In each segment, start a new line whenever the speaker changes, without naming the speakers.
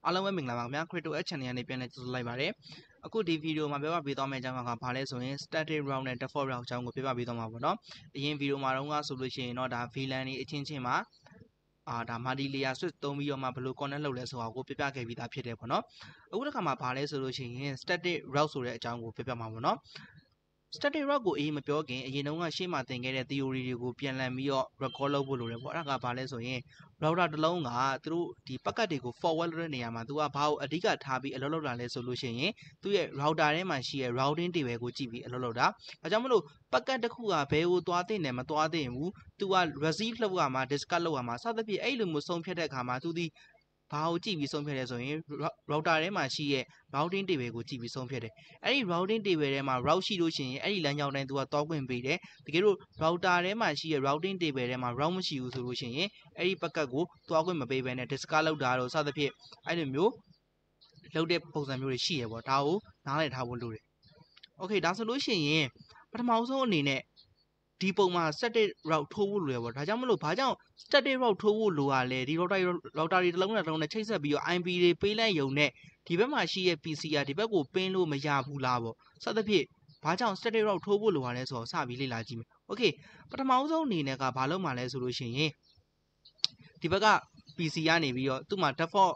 အားလုံးပဲမင်္ဂလာပါခင်ဗျာ Crypto Channel နဲ့ပြန်လည်ကြိုဆိုလိုက်ပါတယ်အခုဒီဗီဒီယိုမှာပြောပြပေးသွားမယ့်အကြောင်းကဘာလဲဆိုရင် static route နဲ့ default route အကြောင်းကိုပြောပြပေးသွားမှာပေါ့နော်အရင်ဗီဒီယိုမှာတော့ဆိုလို့ရှိရင်တော့ဒါ VLAN တွေအချင်းချင်းမှာဒါ multi layer switch သုံးပြီးတော့မှဘယ်လို connect လုပ်လဲဆိုတာကိုပြပြခဲ့ပြီးသားဖြစ်တယ်ပေါ့နော်အခုတစ်ခါမှာဘာလဲဆိုလို့ရှိရင် static route ဆိုတဲ့အကြောင်းကိုပြပြမှာပေါ့နော်static route ကိုမပြောခင်အရင်တုန်းကရှေ့မှာသင်ခဲ့တဲ့ theory တွေကိုပြန်လည်ပြီးတော့ record လုပ်ဖို့လိုတယ်ပေါ့အဲ့ဒါကဘာလဲဆိုရင် router တစ်လုံးကသူတို့ဒီ packet တွေကို forward လုပ်တဲ့နေရာမှာသူကဘာကိုအဓိကထားပြီးအလုပ်လုပ်တာလဲဆိုလို့ရှိရင်သူ့ရဲ့ router ထဲမှာရှိရဲ့ routing table ကိုကြည့်ပြီးအလုပ်လုပ်တာဒါကြောင့်မလို့ packet တစ်ခုကဘယ်ကိုသွားသင့်တယ်မသွားသင့်ဘူးသူက receive လုပ်ရမှာ discard လုပ်ရမှာစသဖြင့်အဲ့လိုမျိုးဆုံးဖြတ်တဲ့အခါမှာသူဒီဘာကိုကြည့်ပြီးဆုံးဖြတ်လဲဆိုရင် router ထဲမှာရှိရဲ့ routing table ကိုကြည့်ပြီးဆုံးဖြတ်တယ်အဲ့ဒီ routing table ထဲမှာ route ရှိလို့ရှိရင်အဲ့ဒီလမ်းကြောင်းတိုင်းသူကတောက်ခွင့်ပေးတယ်တကယ်လို့ router ထဲမှာရှိရဲ့ routing table ထဲမှာ route မရှိဘူးဆိုလို့ရှိရင်အဲ့ဒီ packet ကိုတောက်ခွင့်မပေးဘဲနဲ့ discard လုပ်တာတော့စသဖြင့်အဲ့လိုမျိုးလုပ်တဲ့ပုံစံမျိုးတွေရှိရပေါ့ဒါကိုနားလည်ထားဖို့လိုတယ် Okay ဒါဆိုလို့ရှိရင်ပထမဆုံးအနေနဲ့ဒီပုံမှာ static route ထိုးဖို့လိုရပေါ့ဒါကြောင့်မလို့ဘာကြောင့် static route ထိုးဖို့လိုရလဲဒီ router တွေတစ်လုံးနဲ့တစ်လုံးနဲ့ချိတ်ဆက်ပြီးတော့ IP တွေပေးလိုက်ရုံနဲ့ဒီဘက်မှာရှိရဲ့ PC ကဒီဘက်ကိုပင်းလို့မရဘူးလားပေါ့စသဖြင့်ဘာကြောင့် static route ထိုးဖို့လိုရလဲဆိုတော့စပြီးလေ့လာကြည့်မယ် Okay ပထမဆုံးအနေနဲ့ကဘာလုပ်မှာလဲဆိုလို့ရှိရင်ဒီဘက်က PC ကနေပြီးတော့သူ့မှာ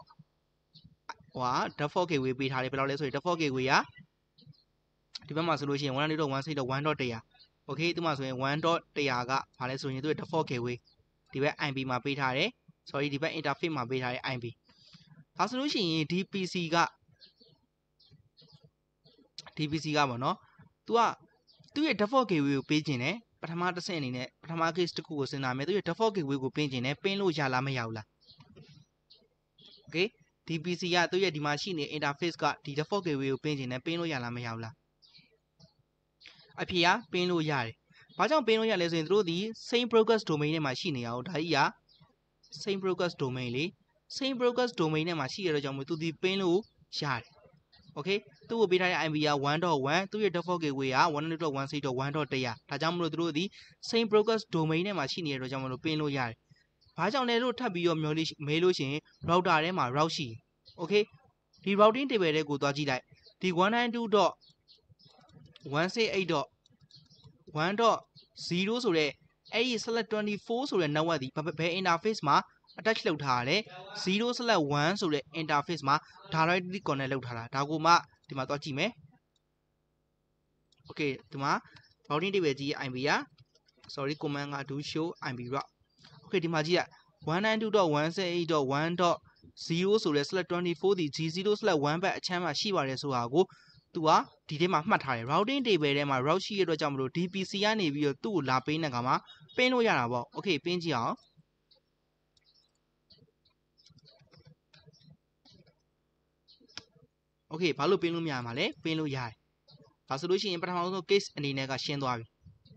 default gateway ပေးထားတယ်ဘယ်လောက်လဲဆိုရင် default gateway ကဒီဘက်မှာဆိုလို့ရှိရင် 192.168.1.100 Okay ဒီမှာဆိုရင် 1.100 ကဘာလဲဆိုရင်သူ့ရဲ့ default gateway ဒီဘက် IP မှာပေးထားတယ် sorry ဒီဘက် interface မှာပေးထားတဲ့ IP ဒါဆိုလို့ရှိရင်ဒီ PC ကပေါ့နော်သူကသူ့ရဲ့ default gateway ကိုပေးခြင်းတယ်ပထမတစ်ဆင့်အနေနဲ့ပထမ case တစ်ခုကိုစဉ်းစားမယ်သူ့ရဲ့ default gateway ကိုပေးခြင်းတယ်ပင်းလို့ရလားမရဘူးလား Okay ဒီ PC ကသူ့ရဲ့ဒီမှာရှိနေ interface ကဒီ default gateway ကိုပင်းခြင်းတယ်ပင်းလို့ရလားမရဘူးလားအဖြေကပင်းလို့ရတယ်ဘာကြောင့်ပင်းလို့ရလဲဆိုရင်တို့ဒီ same broadcast domain နဲ့မှာရှိနေအောင်ဒါကြီးက same broadcast domain လေ same broadcast domain နဲ့မှာရှိရတဲ့ကြောင့်မို့သူဒီပင်းလို့ရတယ် Okay သူ့ကိုပေးထားတဲ့ IP က 1.1 သူ့ရဲ့ default gateway က 192.168.1.100 ဒါကြောင့်မလို့တို့ဒီ same broadcast domain နဲ့မှာရှိနေတဲ့အတွက်ကြောင့်မလို့ပင်းလို့ရတယ်ဘာကြောင့်လဲလို့ထပ်ပြီးတော့မေးလို့ရှိရင် router ထဲမှာ route ရှိ Okay ဒီ routing table တွေကိုသွားကြည့်လိုက်ဒီ 192.168.1.0 ဆိုတဲ့အဲ့ဒီ /24 ဆိုတဲ့ network ဒီဘယ် interface မှာ attach လုပ်ထားရတယ် 0/1 ဆိုတဲ့ interface မှာ directly connect လုပ်ထားတာဒါကိုမှဒီမှာသွားကြည့်မယ် Okay ဒီမှာ routing table ကြီးရဲ့ IP က sorry command က do show IP route Okay ဒီမှာကြည့်ရ 192.168.1.0 ဆိုတဲ့ /24 ဒီ G0/1 ဘက်အချမ်းမှာရှိပါတယ်ဆိုတာကိုသူကဒီထဲမှာမှတ်ထားတယ် routing table ထဲမှာ route ရှိရတဲ့အတွက်ကြောင့်မလို့ DPC ကနေပြီးတော့သူ့ကိုလာပေးတဲ့အခါမှာပင်းလို့ရတာပေါ့ Okay ပင်းကြည့်အောင် Okay ဘာလို့ပင်းလို့မရမှာလဲပင်းလို့ရတယ်ဒါဆိုလို့ရှိရင်ပထမဆုံး case အနေနဲ့ကရှင်းသွားပြီ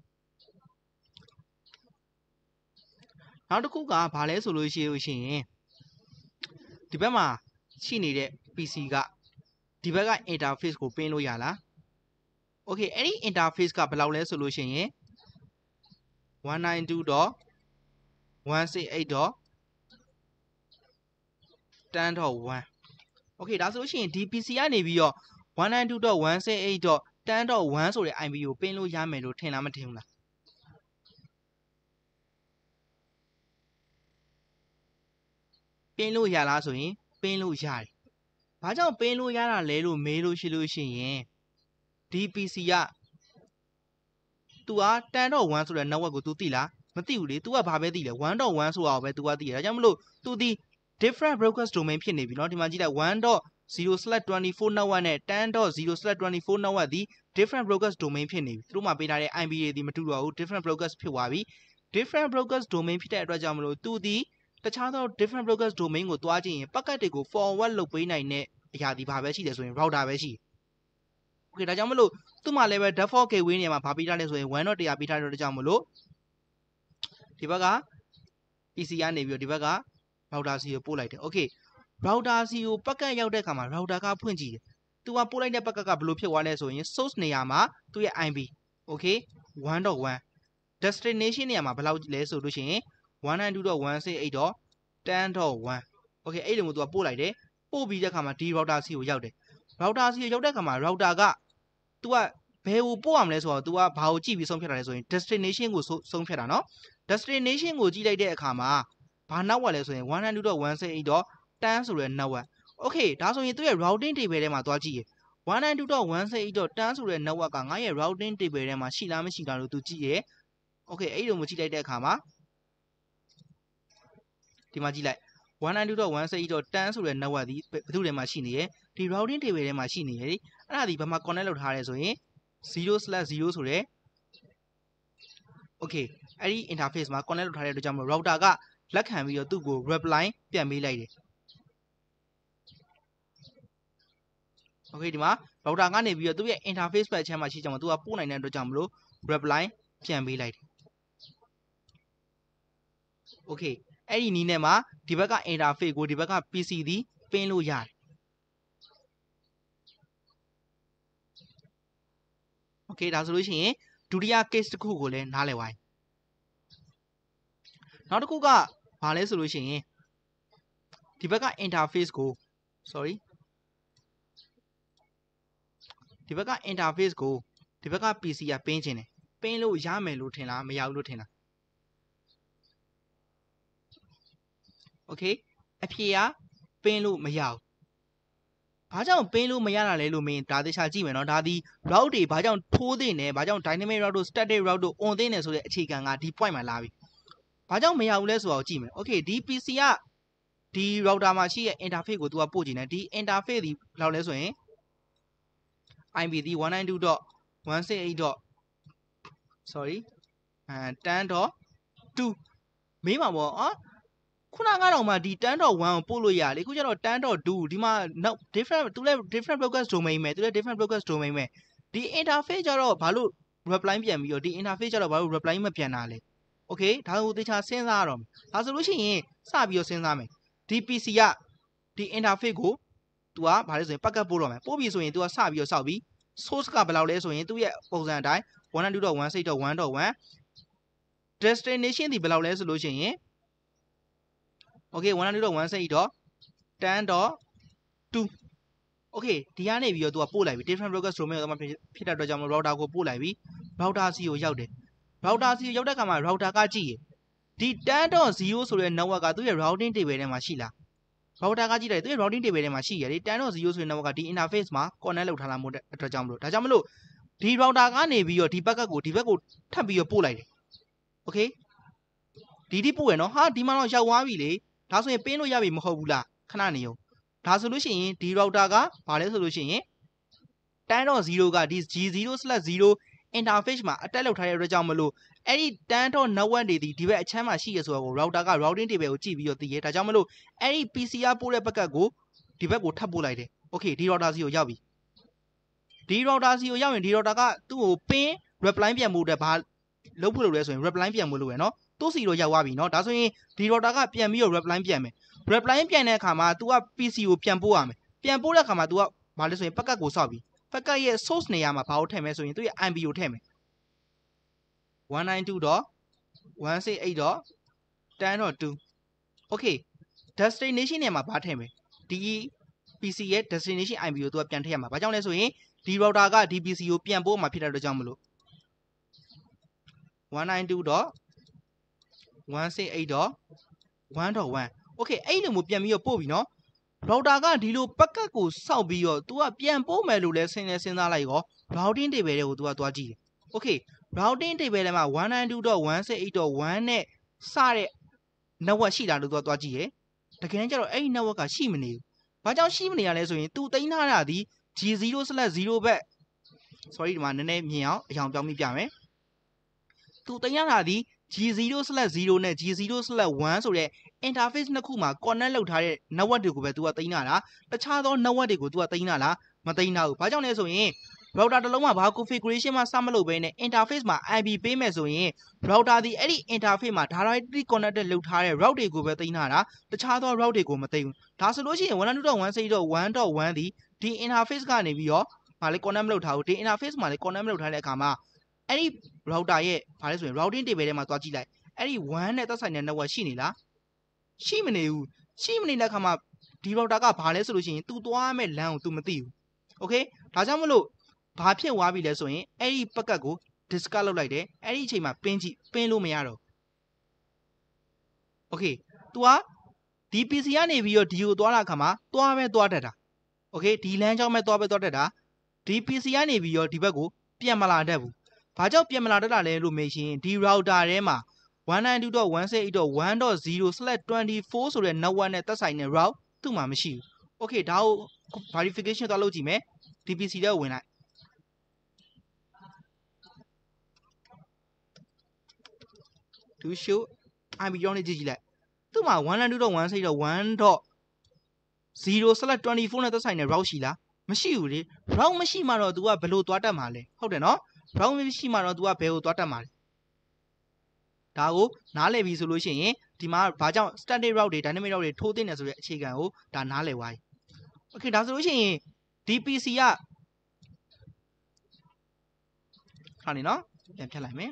နောက်တစ်ခုကဘာလဲဆိုလို့ရှိရင်ဒီဘက်မှာရှိနေတဲ့ PC ကဒီဘက်က interface ကိုပင်းလို့ရလား Okay အဲ့ဒီ interface ကဘယ်လောက်လဲဆိုလို့ရှိရင် 192.168.10.1 Okay ဒါဆိုလို့ရှိရင်ဒီ PC ကနေပြီးတော့ 192.168.10.1 ဆိုတဲ့ IP ကိုပင်းလို့ရမယ်လို့ထင်လားမထင်ဘူးလားပင်းလို့ရလားဆိုရင်ပင်းလို့ရတယ်ဘာကြောင့်ပင်းလို့ရတာလဲလို့မေးလို့ရှိရင်ဒီ PC ကသူက 10.1 ဆိုတဲ့ network ကို तू သိလားမသိဘူးလေ तू ကဘာပဲသိလဲ 1.1 ဆိုတာကိုပဲ तू ကသိတယ်ဒါကြောင့်မလို့ तू ဒီ different broadcast domain ဖြစ်နေပြီเนาะဒီမှာကြည့်လိုက် 1.0/24 network နဲ့ 10.0/24 network ဒီ different broadcast domain ဖြစ်နေပြီသူတို့မှာပေးထားတဲ့ IP တွေဒီမတူတော့ဘူး different broadcast ဖြစ်သွားပြီ different broadcast domain ဖြစ်တဲ့အတွက်ကြောင့်မလို့ तू ဒီတခြားသော different broadcast domain ကိုတွားကြည့်ရင် packet တွေကို forward လုပ်ပေးနိုင်တဲ့အရာဒီဘာပဲရှိတယ်ဆိုရင် router ပဲရှိတယ် Okay ဒါကြောင့်မလို့သူ့မှာလည်းပဲ default gateway နေရာမှာဘာပေးထားလဲဆိုရင် 1.100 ပေးထားတဲ့အတွက်ကြောင့်မလို့ဒီဘက်က PC ကနေပြီးတော့ဒီဘက်က router C ကိုပို့လိုက်တယ် Okay router C ကို packet ရောက်တဲ့အခါမှာ router ကဖွင့်ကြည့်တယ်သူကပို့လိုက်တဲ့ packet ကဘယ်လိုဖြစ်သွားလဲဆိုရင် source နေရာမှာသူ့ရဲ့ IP Okay 1.1 destination နေရာမှာဘယ်လောက်လဲဆိုလို့ရှိရင် 192.168.10.1 Okay အဲ့လိုမျိုးသူကပို့လိုက်တယ်ပို့ပြီးတဲ့အခါမှာဒီ router စီကိုရောက်တယ် router စီကိုရောက်တဲ့အခါမှာ router က तू ကဘယ်ကိုပို့ရမလဲဆိုတော့ तू ကဘာကိုကြည့်ပြီးဆုံးဖြတ်တာလဲဆိုရင် destination ကိုဆုံးဖြတ်တာနော် destination ကိုကြည့်လိုက်တဲ့အခါမှာဘာ network လဲဆိုရင် 192.168.10 ဆိုတဲ့ network okay ဒါဆိုရင်သူ့ရဲ့ routing table ထဲမှာသွားကြည့်ရ 192.168.10 ဆိုတဲ့ network ကငါရဲ့ routing table ထဲမှာရှိလားမရှိလားလို့ तू ကြည့်ရ okay အဲ့လိုမျိုးကြည့်လိုက်တဲ့အခါမှာဒီမှာကြည့်လိုက် 192.168.10 ဆိုတဲ့ network ဒီဘယ်သူထဲမှာရှိနေရဒီ routing table ထဲမှာရှိနေရအဲ့ဒါဒီဘာမှ connect လုပ်ထားရဲဆိုရင် 0/0 ဆိုတဲ့ okay အဲ့ဒီ interface မှာ connect လုပ်ထားတဲ့အတွက်ကြောင့် router ကလက်ခံပြီးတော့သူ့ကို reply ပြန်ပေးလိုက်တယ် okay ဒီမှာ router ကနေပြီးတော့သူ့ရဲ့ interface ဘက်အခြမ်းမှာရှိကြမှာသူကပို့နိုင်တဲ့အတွက်ကြောင့်မလို့ reply ပြန်ပေးလိုက်တယ် okay အဲ့ဒီနည်းနဲ့မှာဒီဘက်က interface ကိုဒီဘက်က PC သည်ပင်းလို့ရတယ် okay ဒါဆိုလို့ရှိရင်ဒုတိယ case တစ်ခုကိုလည်းနားလည်ပါမယ်နောက်တစ်ခုကဘာလဲဆိုလို့ရှိရင်ဒီဘက်က interface ကို sorry ဒီဘက်က interface ကိုဒီဘက်က PC ကပင်းခြင်းတယ်ပင်းလို့ရမယ်လို့ထင်လားမရဘူးလို့ထင်လား okay အဖြေကပင်းလို့မရဘူးဘာကြောင့်ပင်းလို့မရတာလဲလို့မင်းဒါသေချာကြည့်မယ်နော်ဒါဒီ route တွေဘာကြောင့်ထိုးသင့်တယ်ဘာကြောင့် dynamic route တို့ static route တို့ on သင့်တယ်ဆိုတဲ့အခြေခံကဒီ point မှာလာပြီဘာကြောင့်မရဘူးလဲဆိုတော့ကြည့်မယ် okay ဒီ PC ကဒီ router မှာရှိတဲ့ interface ကို तू ကပို့ခြင်းတယ်ဒီ interface ဒီဘယ်လောက်လဲဆိုရင် IP ဒီ 192.168. sorry 10.2 မေးမှာပေါ့ခုနကတော့မှဒီ 10.1 ကိုပို့လို့ရလေခုကျတော့ 10.2 ဒီမှာ different သူလည်း different broadcast domain ပဲသူလည်း different broadcast domain ပဲဒီ interface ကျတော့ဘာလို့ reply ပြန်ပြီးတော့ဒီ interface ကျတော့ဘာလို့ reply မပြန်တာလဲ okay ဒါကိုသေချာစဉ်းစားရတော့မယ်ဒါဆိုလို့ရှိရင်စပြီးတော့စဉ်းစားမယ်ဒီ PC ကဒီ interface ကို तू ကဘာလဲဆိုရင် packet ပို့တော့မယ်ပို့ပြီဆိုရင် तू ကစပြီးတော့စောက်ပြီး source ကဘယ်လောက်လဲဆိုရင်သူ့ရဲ့ပုံစံအတိုင်း 192.168.1.1 destination ဒီဘယ်လောက်လဲဆိုလို့ရှိရင် okay 192.168.10.2 okay ဒီကနေပြီးတော့ तू ကပို့လိုက်ပြီ different broadcast domain ကိုဖြစ်တဲ့အတွက်ကြောင့် router ကိုပို့လိုက်ပြီ router စီကိုရောက်တယ် router စီကိုရောက်တဲ့အခါမှာ router ကကြည့်ရဒီ 10.0 ဆိုတဲ့ network ကသူ့ရဲ့ routing table ထဲမှာရှိလား router ကကြည့်တယ်သူ့ရဲ့ routing table ထဲမှာရှိရတယ် 10.0 ဆိုတဲ့ network ကဒီ interface မှာ connect လုပ်ထားလာမှုတဲ့အတွက်ကြောင့်မလို့ဒါကြောင့်မလို့ဒီ router ကနေပြီးတော့ဒီဘက်ကိုထပ်ပြီးတော့ပို့လိုက်တယ် okay ဒီပို့ရနော်ဟာဒီမှာတော့ရောက်သွားပြီလေဒါဆိုရင်ပင်းလို့ရပြီမဟုတ်ဘူးလားခဏနေအောင်ဒါဆိုလို့ရှိရင်ဒီ router ကဘာလဲဆိုလို့ရှိရင် 10.0 ကဒီ G0/0 interface မှာ attach လုပ်ထားတဲ့အတွက်ကြောင့်မလို့အဲ့ဒီ 10.network တွေဒီဘက်အချမ်းမှာရှိရဆိုတော့ router က routing table ကိုကြည့်ပြီးတော့သိရဲဒါကြောင့်မလို့အဲ့ဒီ PC ကပို့တဲ့ packet ကိုဒီဘက်ကိုထပ်ပို့လိုက်တယ် okay ဒီ router စီကိုရောက်ပြီဒီ router စီကိုရောက်ရင်ဒီ router ကသူ့ကိုပင်း reply ပြန်ဖို့အတွက်ဘာလုပ်ဖို့လုပ်လဲဆိုရင် reply ပြန်ဖို့လုပ်ရနော်သူ့စီတော့ရောက်သွားပြီနော်ဒါဆိုရင်ဒီ router ကပြန်ပြီးတော့ reply ပြန်မယ် reply ပြန်တဲ့အခါမှာ तू က PC ကိုပြန်ပို့ရမယ်ပြန်ပို့တဲ့အခါမှာ तू ကဘာလဲဆိုရင် packet ကိုစောက်ပြီ packet ရဲ့ source နေရာမှာဘာကိုထည့်မယ်ဆိုရင်သူ့ရဲ့ IP ကိုထည့်မယ် 192.168.10.2 okay destination နေရာမှာဘာထည့်မယ်ဒီ PC ရဲ့ destination IP ကို तू ကပြန်ထည့်ရမှာဘာကြောင့်လဲဆိုရင်ဒီ router ကဒီ PC ကိုပြန်ပို့မှာဖြစ်တဲ့အတွက်ကြောင့်မလို့ 192.168.1.1 okay အဲ့လိုမျိုးပြန်ပြီးတော့ပို့ပြီနော် router ကဒီလို packet ကိုစောက်ပြီးတော့ तू ကပြန်ပို့မယ်လို့လဲစဉ်းစားလိုက်ရော routing table တွေကို तू ကသွားကြည့်တယ် okay routing table ထဲမှာ 192.168.1 နဲ့စတဲ့ network ရှိလားလို့ तू ကသွားကြည့်ရတကယ်တမ်းကျတော့အဲ့ဒီ network ကရှိမနေဘူးဘာကြောင့်ရှိမနေရလဲဆိုရင် तू သိမ်းထားတာဒီ G0/0 ဘက် sorry ဒီမှာနည်းနည်းမြင်အောင်အကြောင်းပြောင်းပြီးပြမယ်သူတင်ရတာဒီ G0/0 နဲ့ G0/1 ဆိုတဲ့ interface နှစ်ခုမှာ connect လုပ်ထားတဲ့ network တွေကိုပဲ तू ကသိမ်းတာလားတခြားသော network တွေကို तू ကသိမ်းတာလားမသိမ်းတာဘူးဘာကြောင့်လဲဆိုရင် router တစ်လုံးမှာဘာ configuration မှစမလုပ်ဘဲနဲ့ interface မှာ IP ပေးမယ်ဆိုရင် router ဒီအဲ့ဒီ interface မှာ directly connected လုပ်ထားတဲ့ route တွေကိုပဲသိမ်းတာလားတခြားသော route တွေကိုမသိမ်းဘူးဒါဆိုလို့ရှိရင် 192.168.1.1 ဒီ interface ကနေပြီးတော့ဘာလဲ connect မလုပ်ထားဘူးဒီ interface မှာလည်း connect မလုပ်ထားတဲ့အခါမှာအဲ့ဒီ router ရဲ့ဘာလဲဆိုရင် routing table ထဲမှာသွားကြည့်လိုက်အဲ့ဒီ1နဲ့သက်ဆိုင်တဲ့ network ရှိနေလားရှိမနေဘူးရှိမနေတဲ့အခါမှာဒီ router ကဘာလဲဆိုလို့ရှိရင် तू သွားမဲ့လမ်းကို तू မသိဘူး okay ဒါကြောင့်မလို့ဘာဖြစ်သွားပြီလဲဆိုရင်အဲ့ဒီ packet ကို discard လုပ်လိုက်တယ်အဲ့ဒီအချိန်မှာပင်းကြည့်ပင်းလို့မရတော့ okay तू ကဒီ PC ကနေပြီးတော့ဒီကိုသွားတာခါမှာသွားပဲသွားတတ်တာ okay ဒီလမ်းကြောင်းပဲသွားတတ်တာဒီ PC ကနေပြီးတော့ဒီဘက်ကိုပြန်မလာတတ်ဘူးဘာကြောင့်ပြန်မလာတတ်တာလဲလို့မေးရှင်ဒီ router ထဲမှာ 192.168.10/24 ဆိုတဲ့ network နဲ့သက်ဆိုင်တဲ့ route သူ့မှာမရှိဘူး okay ဒါကို verification သွားလုပ်ကြည့်မယ်ဒီ PC ထဲကိုဝင်လိုက် to show IP ကြောင်းလေးကြည့်ကြည့်လိုက်သူ့မှာ 192.168.10/24 နဲ့သက်ဆိုင်တဲ့ route ရှိလားမရှိဘူးလေ route မရှိမှတော့ तू ကဘယ်လိုသွားတတ်မှာလဲဟုတ်တယ်နော် route မရှိမှတော့ तू ကဘယ်ကိုသွားတတ်မှာလဲဒါကိုနားလည်ပြီဆိုလို့ရှိရင်ဒီမှာဘာကြောင့် static route တွေ dynamic route တွေထိုးသင့်တယ်ဆိုတဲ့အခြေခံကိုဒါနားလည်သွားပြီ okay ဒါဆိုလို့ရှိရင်ဒီ PC ကခါနေနော်ပြန်ဖြတ်လိုက်မယ်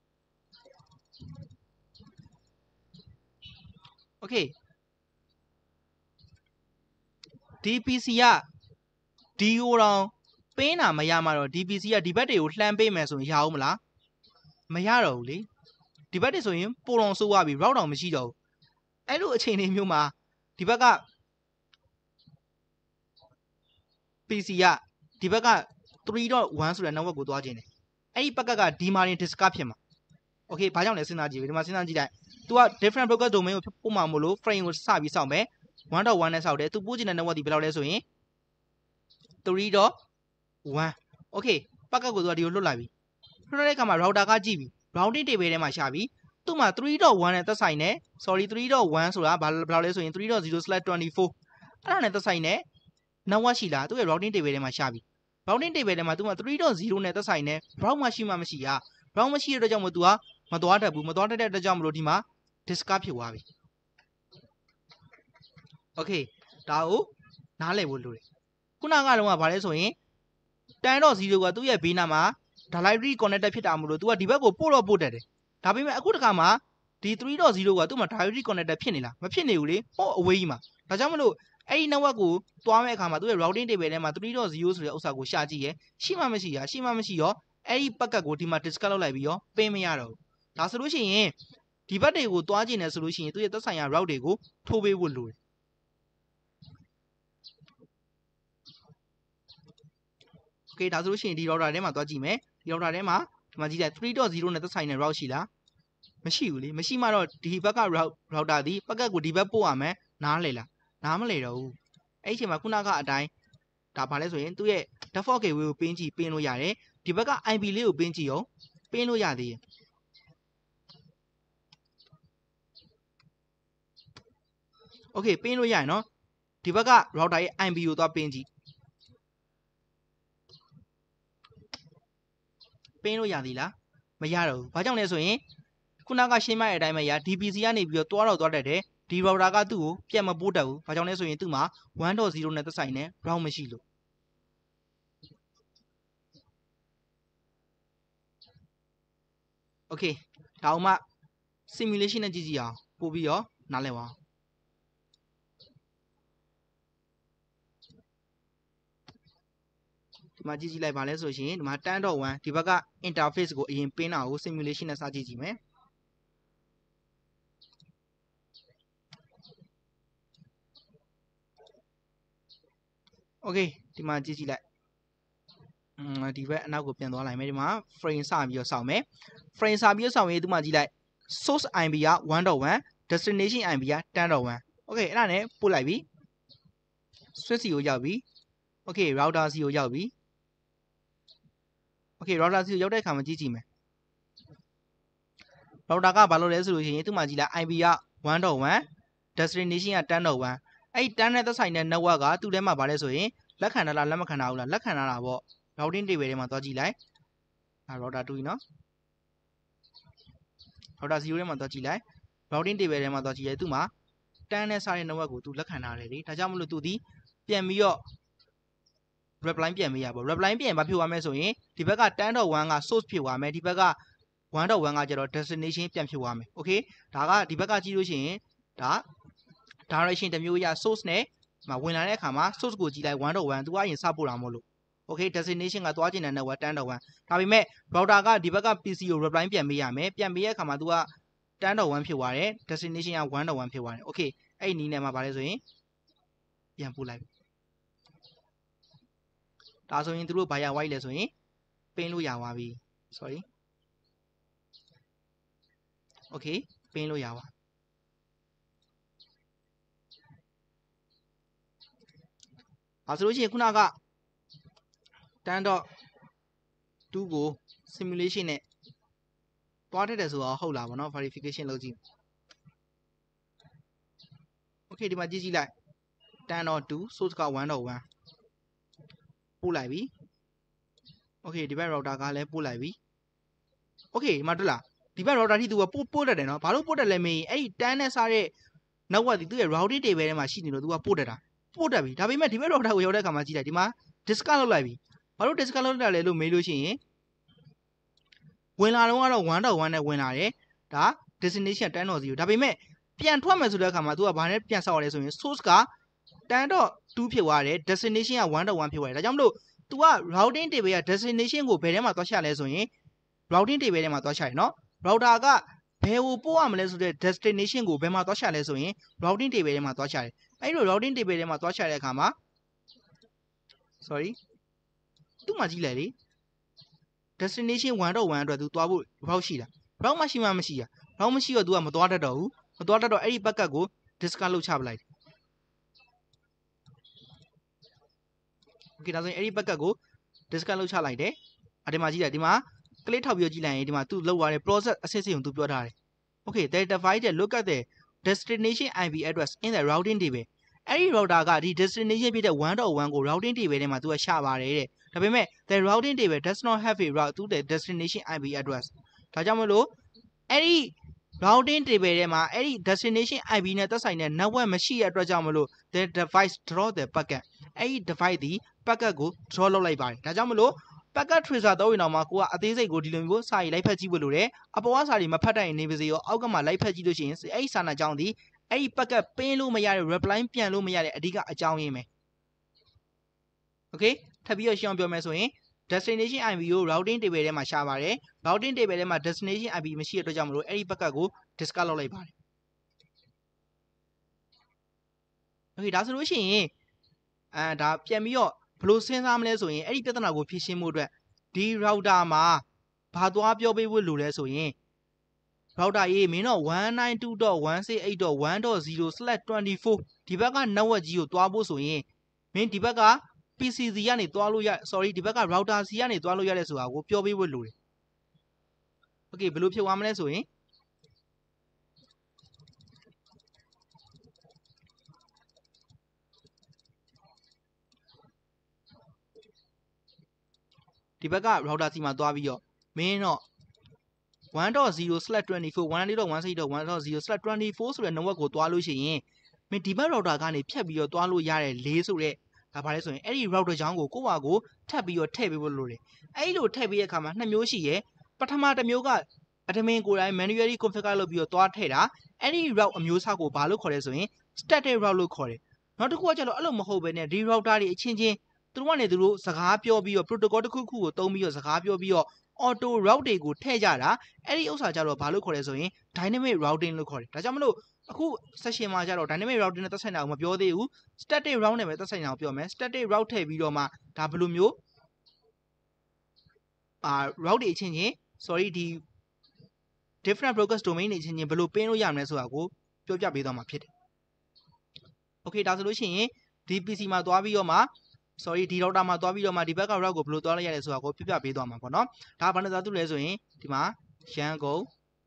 okay ဒီ PC ကဒီကိုတော့ပင်းတာမရမှာတော့ဒီ PC ကဒီဘက်တွေကိုလှမ်းပေးမယ်ဆိုရင်ရအောင်မလားမရတော့ဘူးလေဒီဘက်တွေဆိုရင်ပိုတော်ဆိုးသွားပြီ route တောင်မရှိတော့ဘူးအဲ့လိုအခြေအနေမျိုးမှာဒီဘက်က PC ကဒီဘက်က 3.1 ဆိုတဲ့ network ကိုသွားခြင်းတယ်အဲ့ဒီ packet ကဒီမှာရင် discard ဖြစ်မှာ okay ဘာကြောင့်လဲစဉ်းစားကြည့်ပြီဒီမှာစဉ်းစားကြည့်လိုက် तू က different broker domain ကိုပို့မှာမို့လို့ frame ကိုစပြီးစောင့်မယ် 1.1 နဲ့စောင့်တယ် तू ပို့ချင်တဲ့ network ဒီဘယ်လောက်လဲဆိုရင် 3.1 okay packet ကို तू ကဒီကိုလွတ်လိုက်ပြီလွတ်လိုက်တဲ့အခါမှာ router ကကြည့်ပြီ routing table ထဲမှာရှာပြီသူ့မှာ 3.1 နဲ့သက်ဆိုင်တဲ့ sorry 3.1 ဆိုတာဘယ်လောက်လဲဆိုရင် 3.0/24 အဲ့ဒါနဲ့သက်ဆိုင်တဲ့ network ရှိလားသူ့ရဲ့ routing table ထဲမှာရှာပြီ routing table ထဲမှာသူ့မှာ 3.0 နဲ့သက်ဆိုင်တဲ့ route မရှိမှမရှိရ route မရှိတဲ့အတွက်ကြောင့်မို့ तू ကမသွားတတ်ဘူးမသွားတတ်တဲ့အတွက်ကြောင့်မလို့ဒီမှာ discard ဖြစ်သွားပြီ okay ဒါကိုနားလည်ဖို့လိုတယ်ခုနကတော့ဗာလဲဆိုရင် 10.0 ကသူ့ရဲ့ဘေးနားမှာ directly connected ဖြစ်တာမို့လို့ तू ကဒီဘက်ကိုပို့တော့ပို့တတ်တယ်ဒါပေမဲ့အခုတခါမှာဒီ 3.0 ကသူ့မှာ directly connected ဖြစ်နေလားမဖြစ်နေဘူးလေဟောအဝေးကြီးမှာဒါကြောင့်မလို့အဲ့ဒီ network ကိုသွားမဲ့အခါမှာသူ့ရဲ့ routing table ထဲမှာ 3.0 ဆိုတဲ့ဥစ္စာကိုရှာကြည့်ရရှိမှမရှိရရှိမှမရှိရောအဲ့ဒီ packet ကိုဒီမှာ discard လုပ်လိုက်ပြီးရောပင်းမရတော့ဘူးဒါဆိုလို့ရှိရင်ဒီဘက်တွေကိုသွားကျင်တယ်ဆိုလို့ရှိရင်သူ့ရဲ့သက်ဆိုင်ရာ route တွေကိုထိုးပေးဖို့လိုတယ် okay ဒါဆိုလို့ရှိရင်ဒီ router ထဲမှာသွားကြည့်မယ်ဒီ router ထဲမှာဒီမှာကြည့်လိုက် 3.0 နဲ့သက်ဆိုင်တဲ့ route ရှိလားမရှိဘူးလေမရှိမှတော့ဒီဘက်က router ဒီ packet ကိုဒီဘက်ပို့ရမယ်နားလေလားနားမလေတော့ဘူးအဲ့ဒီအချိန်မှာခုနကအတိုင်းဒါဘာလဲဆိုရင်သူ့ရဲ့ default gateway ကိုပင်းကြည့်ပင်းလို့ရတယ်ဒီဘက်က IP လေးကိုပင်းကြည့်အောင်ပင်းလို့ရသေးတယ်okay ပင်းလို့ရရင်နော်ဒီဘက်က router ရဲ့ IP ကိုသွားပင်းကြည့်ပင်းလို့ရသေးလားမရတော့ဘူးဘာကြောင့်လဲဆိုရင်ခုနကရှင်းမရဲ့အတိုင်းပဲရ DPC ကနေပြီးတော့သွားတတ်တယ်ဒီ router ကသူ့ကိုပြန်မပို့တတ်ဘူးဘာကြောင့်လဲဆိုရင်သူ့မှာ 1.0 နဲ့သက်ဆိုင်တဲ့ route မရှိလို့ okay ဒါအောင်မှ simulation နဲ့ကြည့်ကြည့်အောင်ပို့ပြီးတော့နားလည်ပါအောင်ဒီမှာကြည့်ကြည့်လိုက်ပါလဲဆိုရှင်ဒီမှာ 10.1 ဒီဘက်က interface ကိုအရင်ပင်းတာကို simulation နဲ့စကြည့်ကြည့်မယ်okay ဒီမှာကြည့်ကြည့်လိုက်ဒီဘက်အနောက်ကိုပြန်သွားလိုက်မယ်ဒီမှာ frame စပြီးတော့စောင့်မယ် frame စပြီးတော့စောင့်ရင်ဒီမှာကြည့်လိုက် source IP က 1.1 destination IP က 10.1 okay အဲ့ဒါနဲ့ပို့လိုက်ပြီ switch စီကိုရောက်ပြီ okay router စီကိုရောက်ပြီ okay router စီကိုရောက်တဲ့အခါမှာကြည့်ကြည့်မယ် router ကဘာလို့လဲဆိုလို့ရှိရင်ဒီမှာကြည့်လိုက် IP က 1.1 destination က 10.1 အဲ့ဒီ10နဲ့သက်ဆိုင်တဲ့ network ကသူ့ထဲမှာဗာလဲဆိုရင်လက်ခံထားလားလက်မခံထားဘူးလားလက်ခံထားတာပေါ့ routing table ထဲမှာသွားကြည့်လိုက်ဒါ router 2နော် router 0ထဲမှာသွားကြည့်လိုက် routing table ထဲမှာသွားကြည့်လိုက်သူ့မှာ10နဲ့စတဲ့ network ကိုသူလက်ခံထားတယ်လေဒါကြောင့်မလို့သူဒီပြန်ပြီးတော့ reply ပြန်မေးရပါ reply ပြန်ဘာဖြစ်သွားမလဲဆိုရင်ဒီဘက်က 10.1 က source ဖြစ်သွားမယ်ဒီဘက်က 1.1 ကကျတော့ destination ပြန်ဖြစ်သွားမယ် okay ဒါကဒီဘက်ကကြည့်လို့ရှိရင်ဒါ direction တစ်မျိုးအရ source နဲ့ mà when lại khả mà source của chỉ lại 1.1 tôi ai sao làm một lúc ok destination là tôi chỉ là network 10.1 tại vì mẹ router cái đi bắt cái PC của reply biển bây giờ mẹ biển bây giờ khả mà tôi 10.1 phiếu vào destination là 1.1 phiếu vào ok ấy ní này mà bảo rồi biển phụ lại đã rồi tôi bây giờ quay lại rồi pin luôn vào vì sorry ok pin luôn vào à rồi chứคุณน่ะ10.2 ကို simulation နဲ့တွားထက်တယ်ဆိုတော့ဟုတ်လားဗောနော် verification လုပ်ကြည့် okay ဒီမှာကြည့်လိုက် 10.2 source က 1.1 ပို့လိုက်ပြီ okay ဒီဘက် router ကလည်းပို့လိုက်ပြီ okay ဒီမှာတွေ့လားဒီဘက် router ထိသူကပို့တတ်တယ်နော်ဘာလို့ပို့တက်လဲမင်းအဲ့ဒီ10နဲ့စားတဲ့ network သူ့ရဲ့ routing table ထဲမှာရှိနေလို့သူကပို့တက်တာပို့တက်ပြီဒါပေမဲ့ဒီဘက် router ကိုရောက်တဲ့အခါမှာကြည့်လိုက်ဒီမှာ discard လုပ်လိုက်ပြီဘာလို့ discard လုပ်တာလဲလို့မေးလို့ရှိရင်ဝင်လာတော့ကတော့ 1.1 နဲ့ဝင်လာတယ်ဒါ destination 10.0ဒါပေမဲ့ပြန်ထွက်မယ်ဆိုတဲ့အခါမှာ तू ကဘာနဲ့ပြန်ဆောက်ရလဲဆိုရင် source က 10.2 ဖြစ်သွားတယ် destination က 1.1 ဖြစ်သွားတယ်ဒါကြောင့်မလို့ तू က routing table က destination ကိုဘယ်ထဲမှာသွားချလဲဆိုရင် routing table ထဲမှာသွားချတယ်နော် router ကဘယ်ကိုပို့ရမလဲဆိုတဲ့ destination ကိုဘယ်မှာသွားချလဲဆိုရင် routing table ထဲမှာသွားချတယ်အဲ့လို routing table ထဲမှာသွားချတဲ့အခါမှာ sorry သူ့မှာကြည့်လိုက်လေ destination 1.1 အတွက် तू သွားဖို့ဘယ်လောက်ရှိတာဘယ်လောက်မှရှိမှမရှိရဘယ်လောက်မရှိတော့ तू ကမသွားတတ်တော့ဘူးမသွားတတ်တော့အဲ့ဒီ packet ကို discard လုပ်ချပလိုက် okay ဒါဆိုရင်အဲ့ဒီ packet ကို discard လုပ်ချလိုက်တယ်ဒီမှာကြည့်လိုက်ဒီမှာ click ထောက်ပြီးကြည့်လိုက်ရင်ဒီမှာ तू လောက်သွားတဲ့ process အစစ်စစ်ကို तू ပြောထားတယ် okay they divided look at the destination IP address in the routing table အဲ့ဒီ router ကဒီ destination ဖြစ်တဲ့ 1.1 ကို routing table ထဲမှာ तू ကရှာပါတယ်တဲ့ဒါပေမဲ့ the routing table does not have a route to the destination IP address ဒါကြောင့်မလို့အဲ့ဒီ routing table ထဲမှာအဲ့ဒီ destination IP နဲ့သက်ဆိုင်တဲ့ network မရှိတဲ့အတွက်ကြောင့်မလို့ the device draw the packet အဲ့ဒီ device ဒီ packet ကို draw လုပ်လိုက်ပါတယ်ဒါကြောင့်မလို့ packet tracer တော့ရင်တော့မှကိုကအသေးစိတ်ကိုဒီလိုမျိုးစာရေးလိုက်ဖက်ကြည့်ဖို့လိုတယ်အပေါ်ကစာတွေမဖတ်တတ်ရင်နေပါစေရောအောက်ကမှလိုက်ဖက်ကြည့်လို့ရှိရင်အဲ့ဒီစာနာကြောင်းဒီအဲ့ဒီ packet ပင်းလို့မရတဲ့ reply ပြန်လို့မရတဲ့အဓိကအကြောင်းရင်းပဲ okay ထပ်ပြီးတော့ရှင်းအောင်ပြောမယ်ဆိုရင် destination IP ကို routing table ထဲမှာရှာပါတယ် routing table ထဲမှာ destination IP မရှိတဲ့အတွက်ကြောင့်မလို့အဲ့ဒီ packet ကို discard လုပ်လိုက်ပါတယ် okay ဒါဆိုလို့ရှိရင်ဒါပြန်ပြီးတော့ဘယ်လိုစဉ်းစားမလဲဆိုရင်အဲ့ဒီပြဿနာကိုဖြေရှင်းဖို့အတွက်ဒီ router မှာဘာသွားပြောပေးဖို့လိုလဲဆိုရင် router ရေးမင်းတော့ 192.168.1.0/24 ဒီဘက်က network ကြီးကိုသွားဖို့ဆိုရင်မင်းဒီဘက်က PC စီကနေသွားလို့ရ sorry ဒီဘက်က router စီကနေသွားလို့ရတဲ့ဆိုတာကိုပြောပေးဖို့လိုတယ် okay ဘယ်လိုဖြစ်သွားမလဲဆိုရင်ဒီဘက်က router စီမှာသွားပြီးတော့မင်းတော့ 1.0/24 192.168.1.0/24 ဆိုတဲ့ network ကိုသွားလို့ရှိရင်မင်းဒီဘက် router ကနေဖြတ်ပြီးတော့သွားလို့ရတဲ့၄ဆိုတဲ့ဒါဘာလဲဆိုရင်အဲ့ဒီ router ချောင်းကိုကိုယ့်ဟာကိုထပ်ပြီးတော့ထည့်ပေးဖို့လိုတယ်အဲ့လိုထည့်ပေးတဲ့အခါမှာနှစ်မျိုးရှိရယ်ပထမတစ်မျိုးက admin ကိုယ်တိုင် manually configure လုပ်ပြီးတော့သွားထည့်တာအဲ့ဒီ route အမျိုးအစားကိုဘာလို့ခေါ်လဲဆိုရင် static route လို့ခေါ်တယ်နောက်တစ်ခုကကျတော့အဲ့လိုမဟုတ်ဘဲနဲ့ဒီ router တွေအချင်းချင်းသူတို့ကနေသူတို့စကားပြောပြီးတော့ protocol တစ်ခုခုကိုသုံးပြီးတော့စကားပြောပြီးတော့ auto route တွေကိုထည့်ကြတာအဲ့ဒီဥစ္စာကြတော့ဘာလို့ခေါ်လဲဆိုရင် dynamic routing လို့ခေါ်တယ်ဒါကြောင့်မလို့အခု session မှာကျတော့ dynamic routing နဲ့သက်ဆိုင်တာကိုမပြောသေးဘူး static route နဲ့ပဲသက်ဆိုင်တာကိုပြောမယ် static route ထည့်ပြီးတော့မှဒါဘယ်လိုမျိုးroute တွေအချင်းချင်း sorry ဒီ different broadcast domain တွေအချင်းချင်းဘယ်လိုပင်းလို့ရမလဲဆိုတာကိုပြောပြပေးသွားမှာဖြစ်တယ် okay ဒါဆိုလို့ရှိရင်ဒီ PC မှာသွားပြီးတော့မှ sorry ဒီ router မှာသွားပြီးတော့မှဒီဘက်က route ကိုဘယ်လိုသွားလိုက်ရလဲဆိုတာကိုပြပြပေးသွားမှာပေါ့နော်ဒါဘာနဲ့သွားသူလဲဆိုရင်ဒီမှာရန်ကုန်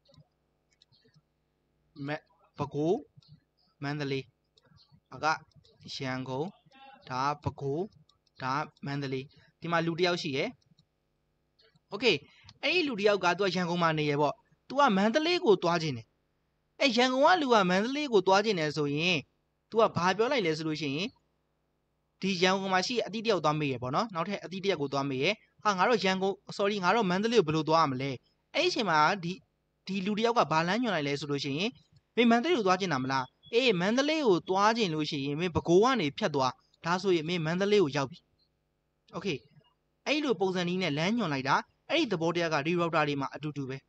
ပဲခူးမန္တလေးကရန်ကုန်ဒါပဲခူးဒါမန္တလေးဒီမှာလူတစ်ယောက်ရှိရယ် okay အဲ့ဒီလူတစ်ယောက်ကသူကရန်ကုန်မှာနေရပေါ့သူကမန္တလေးကိုသွားခြင်းတယ်အဲ့ရန်ကုန်ကလူကမန္တလေးကိုသွားခြင်းတယ်ဆိုရင်သူကဘာပြောလိုက်လဲဆိုလို့ရှိရင်ဒီရန်ကုန်မှာရှိအတိတယောက်သွားမေးရပေါ့နော်နောက်ထပ်အတိတယောက်ကိုသွားမေးရဟာငါတို့ရန်ကုန် sorry ငါတို့မန္တလေးကိုဘယ်လိုသွားရမလဲအဲ့ဒီအချိန်မှာဒီလူတစ်ယောက်ကဘာလမ်းညွှန်လိုက်လဲဆိုလို့ရှိရင်မင်းမန္တလေးကိုသွားကျင်တာမလားမန္တလေးကိုသွားခြင်းလို့ရှိရင်မင်းပဲခူးကနေဖြတ်သွားဒါဆိုရင်မင်းမန္တလေးကိုရောက်ပြီโอเคအဲ့လိုပုံစံနည်းနဲ့လမ်းညွှန်လိုက်တာအဲ့ဒီသဘောတရားကဒီ router တွေမှာအတူတူပဲ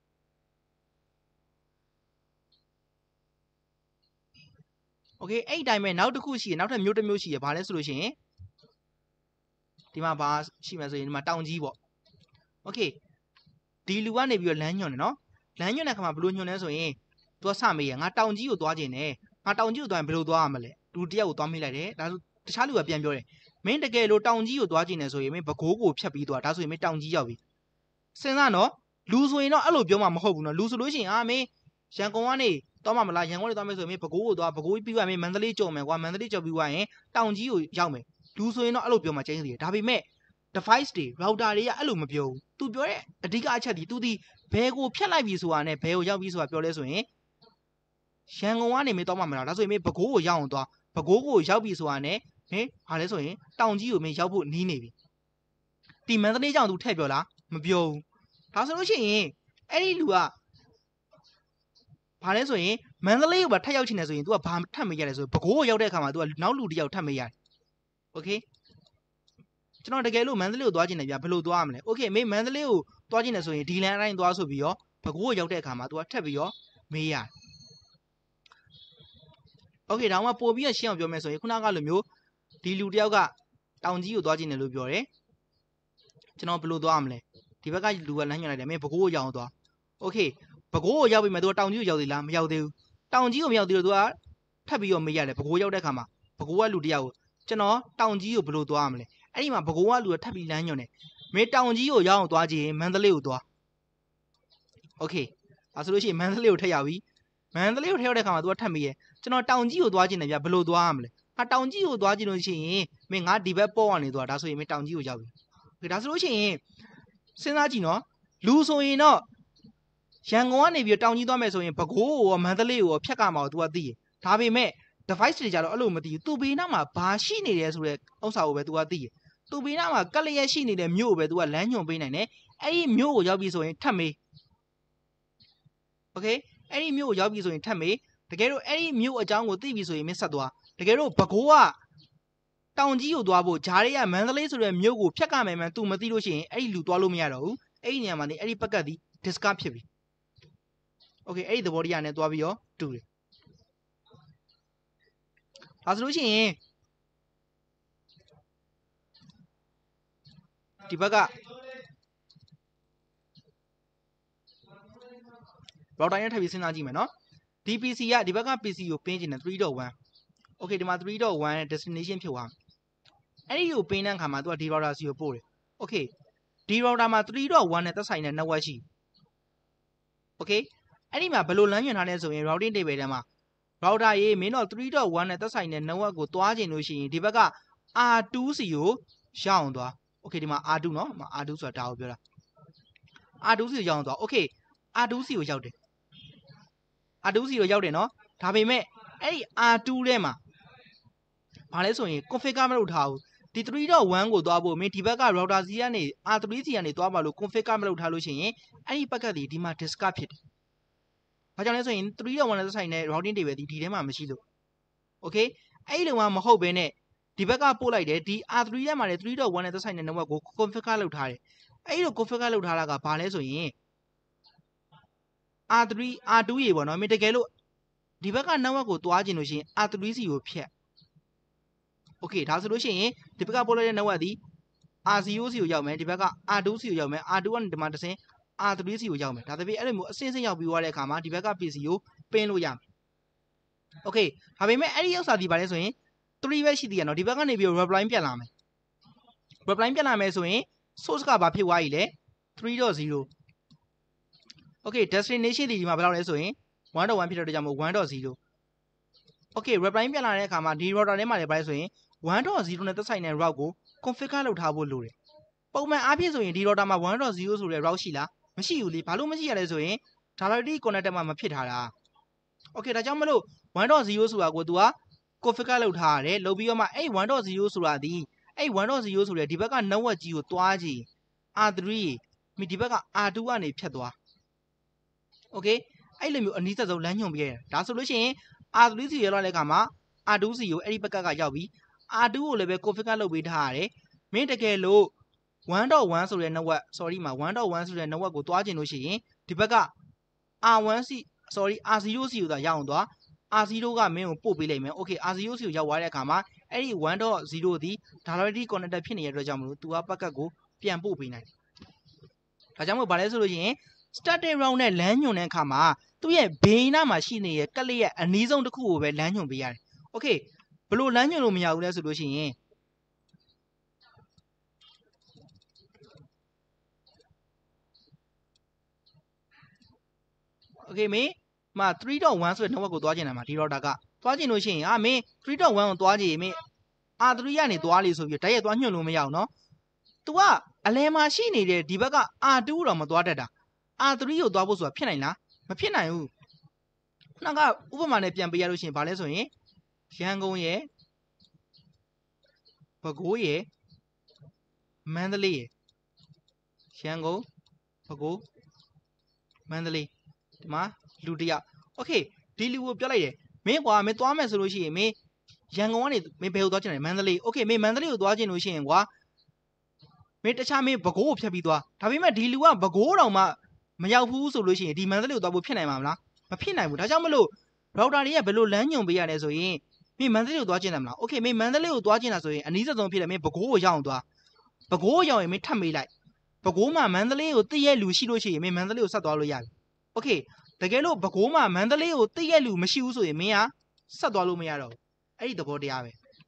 โอเคအဲ့ဒီတိုင်းပဲနောက်တစ်ခုရှိရနောက်ထပ်မျိုးတစ်မျိုးရှိရဘာလဲဆိုလို့ရှိရင်ဒီမှာဘာရှိမှဆိုရင်ဒီမှာတောင်ကြီးပေါ့โอเคဒီလူကနေပြီးတော့လမ်းညွှန်တယ်နော်လမ်းညွှန်တဲ့ခါမှာဘယ်လိုညွှန်လဲဆိုရင်သူကစမေးရငါတောင်ကြီးကိုသွားခြင်းနဲ့ငါတောင်ကြီးကိုသွားရင်ဘယ်လိုသွားရမလဲလူတယောက်ကိုသွားမိလိုက်တယ်ဒါဆိုတခြားလူကပြန်ပြောတယ်မင်းတကယ်လို့တောင်ကြီးကိုသွားခြင်းနဲ့ဆိုရင်မင်းပဲခူးကိုဖြတ်ပြီးသွားဒါဆိုရင်မင်းတောင်ကြီးရောက်ပြီစဉ်းစားနော်လူဆိုရင်တော့အဲ့လိုပြောမှမဟုတ်ဘူးနော်လူဆိုလို့ရှိရင်မင်းရန်ကုန်ကနေသွားမှမလားရန်ကုန်ကနေသွားမယ်ဆိုရင်မင်းပဲခူးကိုသွားပဲခူးပြီးသွားမင်းမန္တလေးကြော်မယ်ကွာမန္တလေးကြော်ပြီးသွားရင်တောင်ကြီးကိုရောက်မယ်လူဆိုရင်တော့အဲ့လိုပြောမှကျင်းစီတယ်ဒါပေမဲ့ device တွေ router တွေကအဲ့လိုမပြောဘူးသူပြောတဲ့အဓိကအချက်ဒီသူဒီဘယ်ကိုဖြတ်လိုက်ပြီဆိုတာနဲ့ဘယ်ကိုရောက်ပြီဆိုတာပြောလဲဆိုရင်ရန်ကုန်ကနေမင်းသွားမှမလားဒါဆိုရင်မင်းပဲခူးကိုရောက်အောင်သွားပဲခူးကိုရောက်ပြီဆိုတာနဲ့မင်းဘာလဲဆိုရင်တောင်ကြီးကိုမင်းရောက်ဖို့နီးနေပြီဒီမန္တလေးကြောင့်သူထည့်ပြောလားမပြောဘူးဒါဆိုလို့ရှိရင်အဲ့ဒီလူကဘာလဲဆိုရင်မန္တလေးကိုပါထပ်ရောက်ချင်တယ်ဆိုရင် तू ကဘာထပ်မေးရတယ်ဆိုပဲခူးကိုရောက်တဲ့အခါမှာ तू ကနောက်လူတစ်ယောက်ထပ်မေးရတယ်โอเคကျွန်တော်တကယ်လို့မန္တလေးကိုသွားချင်တယ်ဗျာဘယ်လိုသွားရမလဲโอเคမင်းမန္တလေးကိုသွားချင်တယ်ဆိုရင်ဒီလမ်းအတိုင်းသွားဆိုပြီးတော့ပဲခူးကိုရောက်တဲ့အခါမှာ तू ကထပ်ပြီးတော့မေးရတယ်โอเคဒါမှပို့ပြီးတော့ရှင်းအောင်ပြောမယ်ဆိုရင်ခုနကလိုမျိုးဒီလူတစ်ယောက်ကတောင်ကြီးကိုသွားချင်တယ်လို့ပြောတယ်ကျွန်တော်ဘယ်လိုသွားရမလဲဒီဘက်ကလူကလမ်းညွှန်လိုက်တယ်မင်းပဲခူးကိုရောက်အောင်သွားโอเคပဲခူးကိုရောက်ပြီမဲ့ तू တောင်ကြီးကိုရောက်သေးလားမရောက်သေးဘူးတောင်ကြီးကိုမရောက်သေးလို့ तू ကထပ်ပြီးတော့မေးရတယ်ပဲခူးရောက်တဲ့အခါမှာပဲခူးကလူတစ်ယောက်ကိုကျွန်တော်တောင်ကြီးကိုဘယ်လိုသွားရမလဲအဲ့ဒီမှာပဲခူးကလူကထပ်ပြီးလမ်းညွှန်တယ်မင်းတောင်ကြီးကိုရောက်အောင်သွားကြည့်ရင်မန္တလေးကိုသွားโอเคအဲဆိုလို့ရှိရင်မန္တလေးကိုထပ်ရောက်ပြီမန္တလေးကိုထပ်ရောက်တဲ့အခါမှာ तू ကထပ်မေးရကျွန်တော်တောင်ကြီးကိုသွားခြင်းတယ်ဗျဘယ်လိုသွားရမလဲတောင်ကြီးကိုသွားခြင်းလို့ရှိရင်မင်းငါဒီဘက်ပေါ့ကနေသွားဒါဆိုရင်မင်းတောင်ကြီးကိုရောက်ပြီဒါဆိုလို့ရှိရင်စဉ်းစားကြည့်နော်လူဆိုရင်တော့ရန်ကုန်ကနေပြီးတောင်ကြီးသွားမယ်ဆိုရင်ပဲခူးကိုရောမန္တလေးကိုရောဖြတ်ကမှာ तू ကသိတယ်ဒါပေမဲ့ device တွေကြတော့အဲ့လိုမသိဘူးသူဘေးနားမှာဘာရှိနေတယ်ဆိုတဲ့ဥစ္စာကိုပဲ तू ကသိတယ်သူဘေးနားမှာကက်လျက်ရှိနေတဲ့မြို့ကိုပဲ तू ကလမ်းညွှန်ပေးနိုင်တယ်အဲ့ဒီမြို့ကိုရောက်ပြီဆိုရင်ထပ်မေးโอเคအဲ့ဒီမြို့ကိုရောက်ပြီဆိုရင်ထပ်မေးတကယ်လို့အဲ့ဒီမြို့အကြောင်းကိုသိပြီဆိုရင်မင်းဆက်သွားတကယ်လို့ပဲခူးကတောင်ကြီးကိုသွားဖို့ဂျားတွေကမန္တလေးဆိုတဲ့မြို့ကိုဖြတ်ကမယ်မှန် तू မသိလို့ရှိရင်အဲ့ဒီလူသွားလို့မရတော့ဘူးအဲ့ဒီနေရာမှာနေအဲ့ဒီပက်ကတ်ဒီ discard ဖြစ်ပြီโอเคအဲ့ဒီသဘောတရားနဲ့သွားပြီးတော့တူတယ်ဒါဆိုလို့ရှိရင်ဒီဘက်က router နဲ့ထပ်ပြီးစဉ်းစားကြည့်မယ်နော်ဒီ PC ကဒီဘက်က PC ကိုပင်းချင်တယ် 3.1 โอเคဒီမှာ 3.1 နဲ့ destination ဖြစ်သွားအဲ့ဒီကိုပင်းတဲ့အခါမှာ तू ကဒီ router စီကိုပို့တယ်โอเคဒီ router မှာ 3.1 နဲ့သက်ဆိုင်တဲ့ network ရှိโอเคအဲ့ဒီမှာဘယ်လိုလမ်းညွှန်ထားလဲဆိုရင် routing table ထဲမှာ router ရေးမင်းတော့ 3.1 နဲ့သက်ဆိုင်တဲ့ network ကိုသွားခြင်းလို့ရှိရင်ဒီဘက်က R2 စီကိုရအောင်သွားโอเคဒီမှာ R2 เนาะ R2 ဆိုတာဒါကိုပြောတာ R2 စီကိုရအောင်သွားโอเค R2 စီကိုရောက်တယ် R2 စီကိုရောက်တယ်เนาะဒါပေမဲ့အဲ့ဒီ R2 ထဲမှာဘာလဲဆိုရင် configure မလုပ်ထားဘူးဒီ 3.1 ကိုသွားဖို့မင်းဒီဘက်က router စီကနေ R3 စီကနေသွားပါလို့ configure မလုပ်ထားလို့ရှိရင်အဲ့ဒီပက်ကတ်ဒီမှာ discard ဖြစ်တယ်။ဘာကြောင့်လဲဆိုရင် 3.1 နဲ့ဆိုင်တဲ့ routing table ဒီထဲမှာမရှိလို့ okay အဲ့ဒီလိုမှမဟုတ်ဘဲနဲ့ဒီဘက်ကပို့လိုက်တယ်ဒီ R3 ထဲမှာလည်း 3.1 နဲ့ဆိုင်တဲ့ network ကို configure လုပ်ထားတယ်။အဲ့ဒီလို configure လုပ်ထားတာကဘာလဲဆိုရင် R3 R2 ရေပေါ့နော်မင်းတကယ်လို့ဒီဘက်က network ကိုသွားခြင်းလို့ရှိရင် R3 စီကိုဖြတ်โอเคဒါဆိုလို့ရှိရင်ဒီဘက်ကပို့လိုက်တဲ့ network ဒီ R0 စီကိုရောက်မယ်ဒီဘက်က R2 စီကိုရောက်မယ် R2 ကနေဒီမှာတစ်ဆင့် R3 စီကိုရောက်မယ်ဒါတပိအဲ့လိုမျိုးအစင်းစင်းရောက်ပြီးသွားတဲ့အခါမှာဒီဘက်က PC ကိုပင်းလို့ရမယ်โอเคဒါပေမဲ့အဲ့ဒီဥစ္စာဒီပါလဲဆိုရင်3ပဲရှိသေးရနော်ဒီဘက်ကနေပြီး reply ပြန်လာမယ် reply ပြန်လာမယ်ဆိုရင် source ကဘာဖြစ်သွားပြီလဲ 3.0 okay destination ဒီမှာဘယ်လောက်လဲဆိုရင် 1.1 ဖြစ်တဲ့ကြောင့်မို့ 1.0 okay reply ပြန်လာတဲ့အခါမှာဒီ router ထဲမှာလည်းဘာလဲဆိုရင် 1.0 နဲ့သက်ဆိုင်တဲ့ route ကို configure လုပ်ထားဖို့လိုတယ်ပုံမှန်အားဖြင့်ဆိုရင်ဒီ router မှာ 1.0 ဆိုတဲ့ route ရှိလားမရှိဘူးလေဘာလို့မရှိရလဲဆိုရင် directly connected မှာမဖြစ်ထားတာ okay ဒါကြောင့်မလို့ 1.0 ဆိုတာကို तू က configure လုပ်ထားရတယ်လုပ်ပြီးတော့မှအဲ့ 1.0 ဆိုတာဒီအဲ့ 1.0 ဆိုတဲ့ဒီဘက်က network ကြီးကိုသွားကြည့် R3 မိဒီဘက်က R2 ကနေဖြတ်သွား okay အဲ့လိုမျိုးအနည်းဆုံးလမ်းညွှန်ပေးရတယ်ဒါဆိုလို့ရှိရင် R3 စီရောက်တဲ့အခါမှာ R2 စီကိုအဲ့ဒီဘက်ကရောက်ပြီး R2 ကိုလည်းပဲ configure လုပ်ပေးထားရတယ်မင်းတကယ်လို့ 1.1 ဆိုတဲ့ network sorry မှာ 1.1 ဆိုတဲ့ network ကိုတွားကျင်လို့ရှိရင်ဒီဘက်က R1 စီ sorry R0 စီကိုသာရအောင်သွား R0 ကမင်းကိုပို့ပေးလိုက်မယ် okay R0 စီကိုရောက်သွားတဲ့အခါမှာအဲ့ဒီ 1.0 ဒီ directly connected ဖြစ်နေတဲ့အတွက်ကြောင့်မလို့သူကဘက်ကကိုပြန်ပို့ပေးနိုင်တယ်ဒါကြောင့်မို့ဘာလဲဆိုလို့ရှိရင် static route နဲ့ LAN ညွှန်တဲ့အခါမှာသူ့ရဲ့ဘေးနားမှာရှိနေတဲ့ကက်လေးရဲ့အနည်းဆုံးတစ်ခုကိုပဲ LAN ညွှန်ပေးရတယ် okay ဘယ်လို LAN ညွှန်လို့မရဘူးလဲဆိုလို့ရှိရင်Okay မင်းမှာ 3.1 ဆိုတဲ့ network ကိုတွားကျင်တာမှာဒီ router ကတွားကျင်လို့ရှိရင်မင်း 3.1 ကိုတွားကြည့်မင်း R3 ကနေတွားလေဆိုပြီးတိုက်ရိုက်တွားညွှန်လို့မရအောင်နော် तू ကအလဲမှာရှိနေတဲ့ဒီဘက်က R2 တော့မတွားတတ်တာ R3 ကိုတွားဖို့ဆိုတာဖြစ်နိုင်လားမဖြစ်နိုင်ဘူးခုနကဥပမာနဲ့ပြန်ပေးရလို့ရှိရင်ဘာလဲဆိုရင်ရန်ကုန်ရဲ့ပဲခူးရဲ့မန္တလေးရဲ့ရန်ကုန်ပဲခူးမန္တလေးဒီမှာလူတယောက် okay ဒီလူကိုပြောလိုက်တယ်မင်းကွာမင်းသွားမယ်ဆိုလို့ရှိရင်မင်းရန်ကုန်ကနေမင်းဘယ်ကိုသွားချင်လဲမန္တလေး okay မင်းမန္တလေးကိုသွားချင်လို့ရှိရင်ကွာမင်းတခြားမင်းပဲခူးကိုဖြတ်ပြီးသွားဒါပေမဲ့ဒီလူကပဲခူးတောင်မှမရောက်ဘူးဆိုလို့ရှိရင်ဒီမန္တလေးကိုသွားဖို့ဖြစ်နိုင်မှာမလားမဖြစ်နိုင်ဘူးဒါကြောင့်မလို့ router တွေကဘယ်လိုလမ်းညွှန်ပေးရလဲဆိုရင်မင်းမန္တလေးကိုသွားချင်တယ်မလား okay မင်းမန္တလေးကိုသွားချင်တာဆိုရင်အနည်းဆုံးဖြစ်တယ်မင်းပဲခူးကိုရောက်အောင်သွားပဲခူးကိုရောက်ရင်မင်းထပ်မေးလိုက်ပဲခူးမှာမန္တလေးကိုသိရဲ့လူရှိလို့ရှိရင်မင်းမန္တလေးကိုဆက်သွားလို့ရပြီ okay တကယ်လို့ပဲခူးမှာမန္တလေးကိုသိရဲ့လူမရှိဘူးဆိုရင်မင်းကဆက်သွားလို့မရတော့ဘူးအဲ့ဒီသဘောတရားပဲ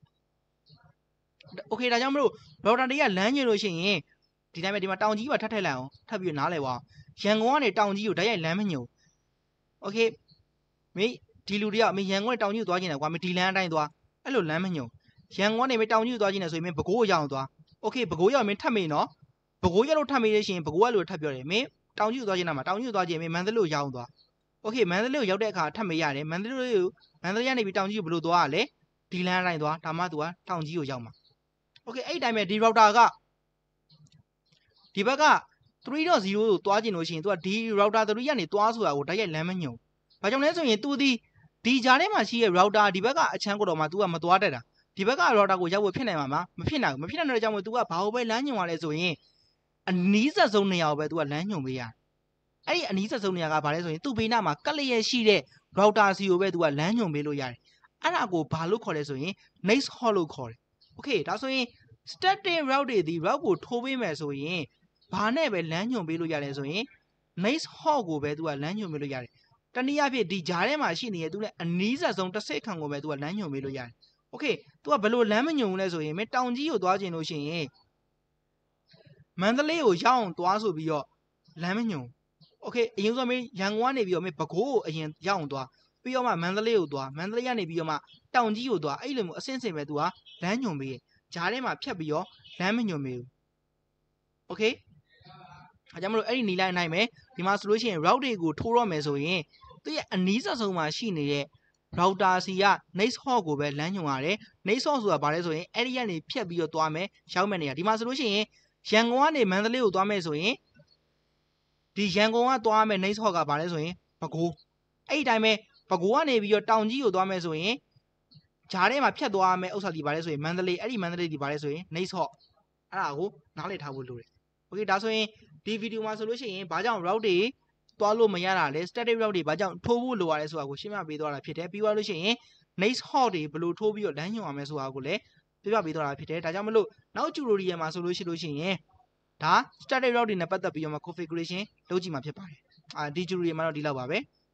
okay ဒါကြောင့်မလို့ router တွေကလမ်းညွှန်လို့ရှိရင်ဒီတိုင်းပဲဒီမှာတောင်ကြီးပါထပ်ထည့်လိုက်အောင်ထပ်ပြီးနားလည်ပါအောင်ရန်ကုန်ကနေတောင်ကြီးကိုတိုက်ရိုက်လမ်းမညွှန် okay မင်းဒီလူတယောက်မင်းရန်ကုန်ကနေတောင်ကြီးကိုသွားကျင်တယ်ကွာမင်းဒီလမ်းအတိုင်းသွားအဲ့လိုလမ်းမညွှန်ရန်ကုန်ကနေမင်းတောင်ကြီးကိုသွားကျင်တယ်ဆိုရင်မင်းပဲခူးကိုရောက်အောင်သွား okay ပဲခူးရောက်မင်းထပ်မေးနော်ပဲခူးရောက်လို့ထပ်မေးလို့ရှိရင်ပဲခူးကလူထပ်ပြောတယ်မင်းတောင်ကြီးကိုသွားကျင်တာမှာတောင်ကြီးကိုသွားကျင်မင်းမန္တလေးကိုရောက်အောင်သွား okay မန္တလေးကိုရောက်တဲ့အခါထပ်မေးရတယ်မန္တလေးကနေပြီးတောင်ကြီးကိုဘယ်လိုသွားရလဲဒီလမ်းအတိုင်းသွားဒါမှသူကတောင်ကြီးကိုရောက်မှာ okay အဲ့ဒီတိုင်းပဲဒီ router ကဒီဘက်က 3.0 ကိုတွားကျင်လို့ရှိရင် तू ကဒီ router 3ကနေတွားဆိုတာကိုတိုက်ရိုက်လမ်းမညွှန်ဘာကြောင့်လဲဆိုရင် तू ဒီကြားထဲမှာရှိရဲ့ router ဒီဘက်ကအချမ်းကိုတော့မှ तू ကမတွားတတ်တာဒီဘက်က router ကိုရောက်ဖို့ဖြစ်နိုင်မှာမဖြစ်နိုင်ဘူးမဖြစ်နိုင်တဲ့ကြောင့်မို့ तू ကဘာလို့ပဲလမ်းညွှန်ရလဲဆိုရင်အနီးစပ်ဆုံးနေရာကိုပဲ तू ကလမ်းညွှန်ပေးရအဲ့ဒီအနီးစပ်ဆုံးနေရာကဘာလဲဆိုရင်သူ့ဘေးနားမှာကက်လျက်ရှိတဲ့ router စီကိုပဲ तू ကလမ်းညွှန်ပေးလို့ရတယ်အဲ့ဒါကိုဘာလို့ခေါ်လဲဆိုရင် next hop လို့ခေါ်တယ် okay ဒါဆိုရင် static route တွေဒီ route ကိုထိုးပေးမယ်ဆိုရင်ဘာနဲ့ပဲလမ်းညွှန်ပေးလို့ရတယ်ဆိုရင် next hop ကိုပဲ तू ကလမ်းညွှန်ပေးလို့ရတယ်တနည်းအားဖြင့်ဒီကြားထဲမှာရှိနေတဲ့ तू နဲ့အနီးစပ်ဆုံးတစ်စိတ်ခန့်ကိုပဲ तू ကလမ်းညွှန်ပေးလို့ရတယ် okay तू ကဘယ်လိုလမ်းမညွှန်ဘူးလဲဆိုရင်မင်းတောင်ကြီးကိုသွားချင်လို့ရှိရင်မန္တလေးကိုရောက်အောင်သွားဆိုပြီးတော့လမ်းမညွှန် okay အရင်ဆုံးမင်းရန်ကုန်ကနေပြီးတော့မင်းပဲခူးကိုအရင်ရောက်အောင်သွားပြီးတော့မှမန္တလေးကိုသွားမန္တလေးကနေပြီးတော့မှတောင်ကြီးကိုသွားအဲ့လိုမျိုးအဆင့်ဆင့်ပဲ तू ကလမ်းညွှန်ပေးတယ်ကြားထဲမှာဖြတ်ပြီးတော့လမ်းမညွှန်ပေးဘူး okay အဲကြောင့်မလို့အဲ့ဒီနီလိုင်းအနိုင်ပဲဒီမှာဆိုလို့ရှိရင် route တွေကိုထိုးရမယ်ဆိုရင်သူရဲ့အနီးစပ်ဆုံးမှာရှိနေတဲ့ router စီက next hop ကိုပဲလမ်းညွှန်ရတယ် next hop ဆိုတာဘာလဲဆိုရင်အဲ့ဒီကနေဖြတ်ပြီးတော့သွားမယ်ရောက်မယ်နေရာဒီမှာဆိုလို့ရှိရင်ရန်ကုန်ကနေမန္တလေးကိုသွားမယ်ဆိုရင်ဒီရန်ကုန်ကသွားမယ် next hop ကဘာလဲဆိုရင်ပဲခူးအဲ့ဒီတိုင်းပဲပဲခူးကနေပြီးတော့တောင်ကြီးကိုသွားမယ်ဆိုရင်ဂျားထဲမှာဖြတ်သွားမယ်ဥစ္စာဒီဘာလဲဆိုရင်မန္တလေးအဲ့ဒီမန္တလေးဒီဘာလဲဆိုရင် next hop အဲ့ဒါကိုနားလည်ထားဖို့လိုတယ် okay ဒါဆိုရင်ဒီဗီဒီယိုမှာဆိုလို့ရှိရင်ဘာကြောင့် route တွေတွားလို့မရတာလဲ static route တွေဘာကြောင့်ထိုးဖို့လိုရလဲဆိုတာကိုရှင်းပြပေးသွားတာဖြစ်တယ်ပြီးသွားလို့ရှိရင် next hop တွေဘယ်လိုထိုးပြီးတော့လမ်းညွှန်ရမလဲဆိုတာကိုလည်းပြပြပေးသွားတာဖြစ်တယ်ဒါကြောင့်မလို့နောက် tutorial မှာဆိုလို့ရှိရင်ဒါ static route တွေနဲ့ပတ်သက်ပြီးတော့မှ configuration လုပ်ကြည့်မှာဖြစ်ပါတယ်ဒီ tutorial မှာတော့ဒီလောက်ပါပဲ